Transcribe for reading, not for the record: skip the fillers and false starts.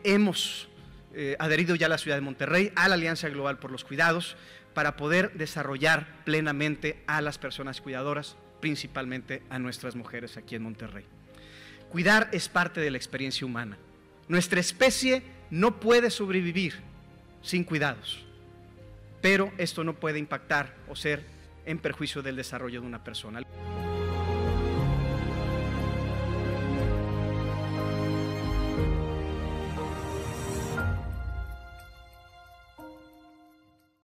hemos adherido ya a la ciudad de Monterrey a la Alianza Global por los Cuidados para poder desarrollar plenamente a las personas cuidadoras, principalmente a nuestras mujeres aquí en Monterrey. Cuidar es parte de la experiencia humana. Nuestra especie no puede sobrevivir sin cuidados, pero esto no puede impactar o ser en perjuicio del desarrollo de una persona.